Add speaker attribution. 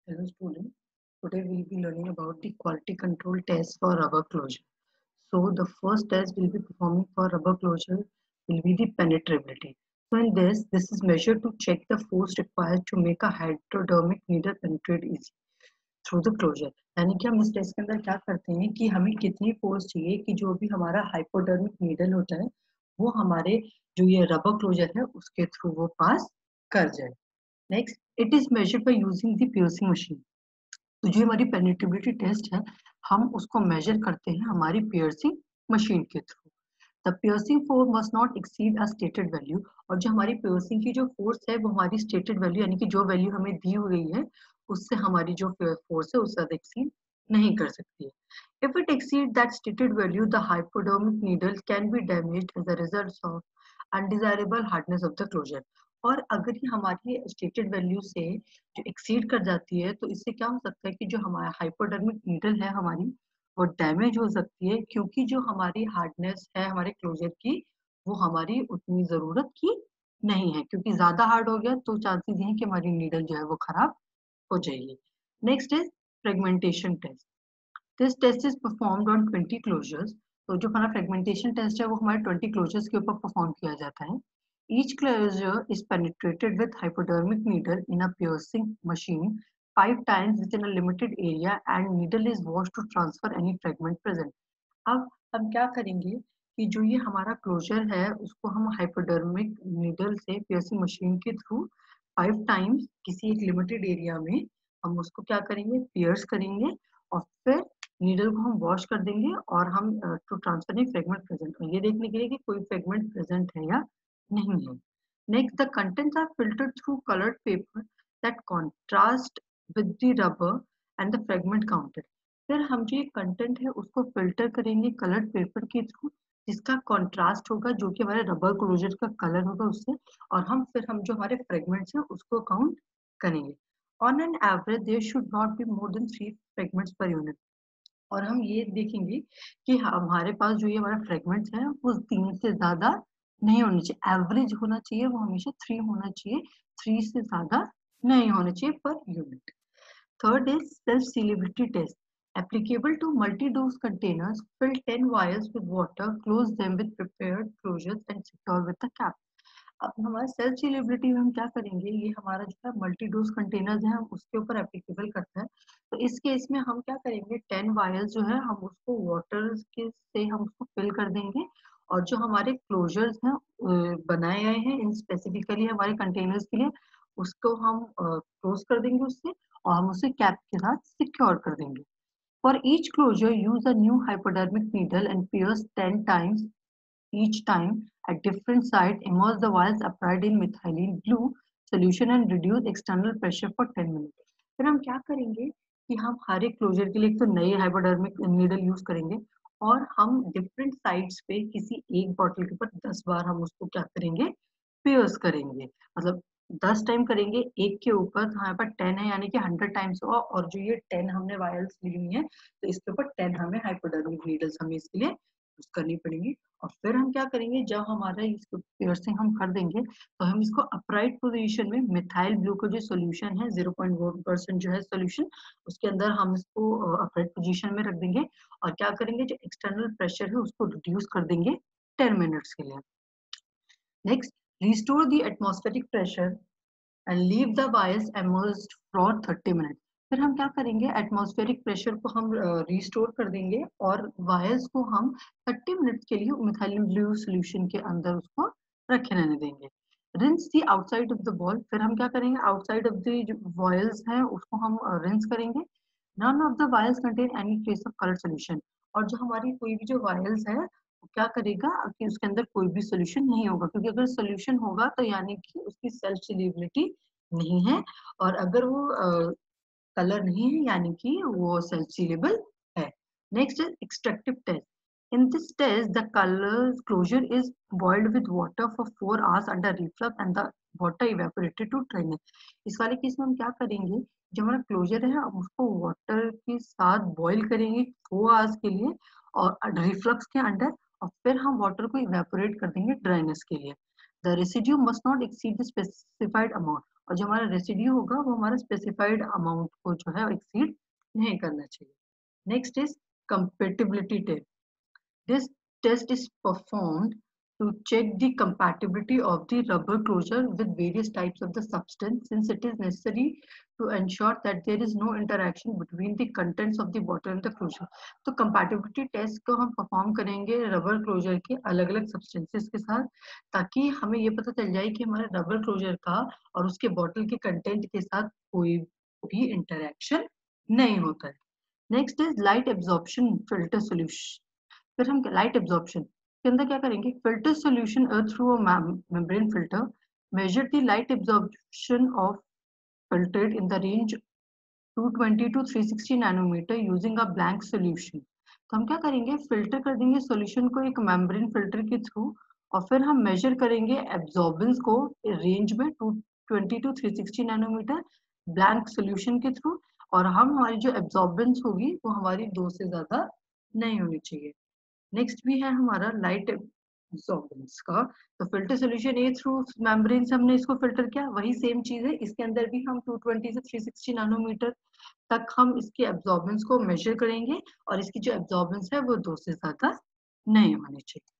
Speaker 1: Hello student, today we'll be learning about the quality control test for rubber closure. So the first test we'll be performing for rubber closure will be the penetrability. So in this is measured to check the force required to make a hypodermic needle penetrate easy through the closure. यानी कि हम इस test के अंदर क्या करते हैं कि हमें कितनी फोर्स चाहिए कि जो भी हमारा हाइपोडर्मिक नीडल होता है वो हमारे जो ये रबर क्लोजर है उसके थ्रू वो पास कर जाए. Next, it is measured by using the piercing machine. तो जो हमारी पेनिट्रेबिलिटी टेस्ट है हम उसको मेजर करते हैं हमारी पियर्सिंग मशीन के through. The piercing force must not exceed a stated value. और जो हमारी पियर्सिंग की जो फोर्स है वो हमारी स्टेटेड वैल्यू यानी कि जो वैल्यू हमें दी हुई है उससे हमारी जो फोर्स है उससे एक्सीड नहीं कर सकती है. If it exceeds that stated value, the hypodermic needle can be damaged as a result of undesirable hardness of the closure. और अगर ये हमारी स्टेटेड वैल्यू से जो एक्सीड कर जाती है तो इससे क्या हो सकता है कि जो हमारा हाइपोडर्मिक नीडल है हमारी वो डैमेज हो सकती है क्योंकि जो हमारी हार्डनेस है हमारे क्लोजर की वो हमारी उतनी जरूरत की नहीं है क्योंकि ज्यादा हार्ड हो गया तो चांसेस हैं कि हमारी नीडल जो है वो खराब हो जाएगी. Next is fragmentation test. This test is performed on 20 closures. तो जो हमारा फ्रेगमेंटेशन टेस्ट है वो हमारे 20 क्लोजर्स के ऊपर परफॉर्म किया जाता है. Each closure is penetrated with hypodermic needle in a piercing machine 5 times within a limited area and needle is washed to transfer any fragment present. अब हम क्या करेंगे कि जो ये हमारा क्लोजर है उसको हम हाइपोडर्मिक नीडल से पियर्सिंग मशीन के थ्रू 5 टाइम्स किसी एक लिमिटेड एरिया में हम उसको क्या करेंगे पियर्स करेंगे और फिर नीडल को हम वॉश कर देंगे और हम टू ट्रांसफर फ्रेगमेंट प्रेजेंट ये देखने के लिए कि कोई फ्रेगमेंट प्रेजेंट है या नहीं है. Next, the contents are filtered through coloured paper that contrast with the rubber and the fragment counted. फिर हम जो ये कंटेंट है उसको फिल्टर करेंगे कलर्ड पेपर के थ्रू जिसका कॉन्ट्रास्ट होगा जो कि हमारे रबर क्लोजर का कलर होगा उससे और हम जो हमारे फ्रेगमेंट्स है उसको काउंट करेंगे. On an average there should not be more than 3 fragments per unit. और हम ये देखेंगे कि हमारे पास जो ये हमारा फ्रेगमेंट्स है वो 3 से ज्यादा नहीं होनी चाहिए. एवरेज होना चाहिए वो हमेशा 3 होना चाहिए. 3 से ज्यादा नहीं होना चाहिए per unit. Third is self-sealability test. Applicable to multi-dose containers, fill 10 vials with water, close them with prepared closures and secure with the cap. अब हमारा सेल्फ सीलेबिलिटी में हम क्या करेंगे ये हमारा जो है मल्टी डोज कंटेनर्स है हम उसके ऊपर एप्लीकेबल करता है. तो इस केस में हम क्या करेंगे 10 वायल्स जो है हम उसको वाटर के से हम उसको फिल कर देंगे और जो हमारे क्लोजर्स हैं बनाए गए हैं इन स्पेसिफिकली हमारे कंटेनर्स के लिए उसको हम क्लोज कर देंगे उससे और हम उसे कैप के साथ सिक्योर कर देंगे. For each closure, use a new hypodermic needle and pierce 10 times each time at different sites. Immerse the vials applied in methylene blue solution and reduce external pressure for 10 minutes. फिर हम क्या करेंगे कि हम हर एक closure के लिए एक तो नई हाइपोडर्मिक नीडल यूज करेंगे और हम डिफरेंट साइड्स पे किसी एक बॉटल के ऊपर 10 बार हम उसको क्या करेंगे पियर्स करेंगे. मतलब 10 टाइम करेंगे एक के ऊपर तो हमारे पास 10 है यानी कि 100 टाइम्स हुआ और जो ये 10 हमने वायल्स ली हुई है तो इसके ऊपर 10 हमें हाइपोडर्मिक नीडल्स हमें इसके लिए यूज करनी पड़ेंगी. और फिर हम क्या करेंगे जब हमारा इसको पियर्सिंग हम कर देंगे तो हम इसको अपराइट पोजीशन में मिथाइल ब्लू का जो सोल्यूशन है 0.1% जो है सोल्यूशन उसके अंदर हम इसको अपराइट पोजीशन में रख देंगे और क्या करेंगे जो एक्सटर्नल प्रेशर है उसको रिड्यूस कर देंगे 10 मिनट्स के लिए. Next, restore the atmospheric pressure and leave the vials immersed for 30 minutes. फिर हम क्या करेंगे एटमॉस्फेरिक प्रेशर को हम रिस्टोर कर देंगे और वायर्स को हम 30 मिनट्स के लिए मिथाइलिन ब्लू सॉल्यूशन के अंदर उसको रखे रहने देंगे. Rinse the outside of the bowl. फिर हम क्या करेंगे आउटसाइड ऑफ द जो वायल्स हैं उसको हम रिंस करेंगे. None of the vials contain any trace of colour solution. और जो हमारी कोई भी जो वायल्स है वो क्या करेगा कि उसके अंदर कोई भी सोल्यूशन नहीं होगा क्योंकि अगर सोल्यूशन होगा तो यानी कि उसकी सेल्फ सिलेबिलिटी नहीं है और अगर वो कलर नहीं है यानी कि वो सेल्फ सीलेबल है. Next is extractive test. In this test the colour closure is boiled with water for 4 hours under reflux and the water evaporated to dryness. इस वाले केस में हम क्या करेंगे जो हमारा क्लोजर है हम उसको वाटर के साथ बॉइल करेंगे 4 hours के लिए और रिफ्लक्स के अंडर और फिर हम वाटर को इवेपोरेट कर देंगे ड्राइनेस के लिए. The residue must not exceed the specified amount. और जो हमारा रेसिड्यू होगा वो हमारा स्पेसिफाइड अमाउंट को जो है एक्सीड नहीं करना चाहिए। Next is compatibility test. This test is performed to check the compatibility of the rubber closure with various types of the substance, since it is necessary to ensure that there is no interaction between the contents of the bottle and the closure. तो compatibility test को हम perform करेंगे rubber closure के अलग अलग substances के साथ, ताकि हमें ये पता चल जाए कि हमारे rubber closure का और उसके bottle के content के साथ कोई भी interaction नहीं होता है। Next is light absorption filter solution. फिर हम लाइट एब्जॉर्प्शन के अंदर क्या करेंगे, filter solution through a membrane filter measure the light absorption of filtered in the range 220 to 360 nanometre using a blank solution. तो हम क्या करेंगे, फिल्टर कर देंगे सॉल्यूशन को एक मेम्ब्रेन फिल्टर के थ्रू, और फिर हम मेजर करेंगे एब्जॉर्बेंस को रेंज में 220 टू 360 नैनोमीटर ब्लैंक सॉल्यूशन के थ्रू, और हम हमारी जो एब्जॉर्बेंस होगी वो हमारी 2 से ज्यादा नहीं होनी चाहिए। नेक्स्ट भी है हमारा लाइट एब्जॉर्बेंस का। तो filter solution a through membrane से हमने इसको फिल्टर किया, वही सेम चीज है इसके अंदर भी हम 220 से 360 नैनोमीटर तक हम इसके एब्जॉर्बेंस को मेजर करेंगे, और इसकी जो एब्जॉर्बेंस है वो 2 से ज्यादा नहीं होनी चाहिए।